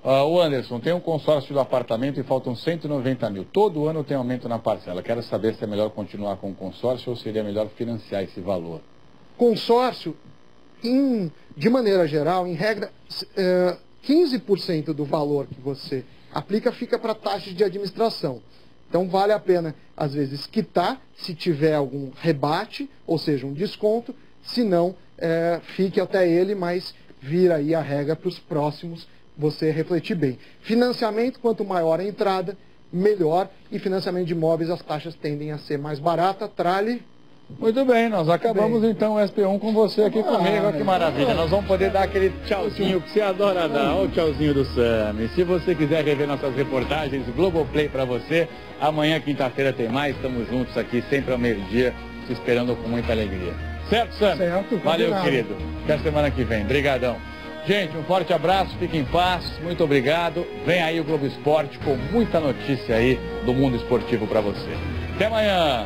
O Anderson, tem um consórcio do apartamento e faltam 190 mil. Todo ano tem aumento na parcela. Quero saber se é melhor continuar com o consórcio ou seria melhor financiar esse valor. Consórcio, de maneira geral, em regra, 15% do valor que você aplica fica para taxas de administração. Então vale a pena, às vezes, quitar se tiver algum rebate, ou seja, um desconto. Se não, fique até ele, mas vira aí a regra para os próximos você refletir bem. Financiamento, quanto maior a entrada, melhor. E financiamento de imóveis, as taxas tendem a ser mais baratas. Trale. Muito bem, nós acabamos então o SP1 com você aqui comigo. Olha que maravilha. Nós vamos poder dar aquele tchauzinho que você adora dar. Olha o tchauzinho do Sami. Se você quiser rever nossas reportagens, Globoplay para você. Amanhã, quinta-feira, tem mais. Estamos juntos aqui, sempre ao meio-dia, te esperando com muita alegria. Certo, Sami? Certo. Valeu, querido. Até a semana que vem. Brigadão. Gente, um forte abraço, fiquem em paz, muito obrigado. Vem aí o Globo Esporte com muita notícia aí do mundo esportivo para você. Até amanhã!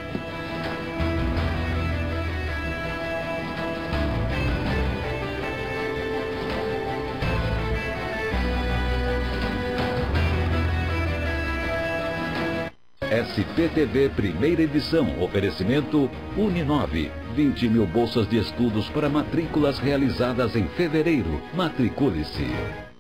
SPTV primeira edição, oferecimento Uninove, 20 mil bolsas de estudos para matrículas realizadas em fevereiro. Matricule-se.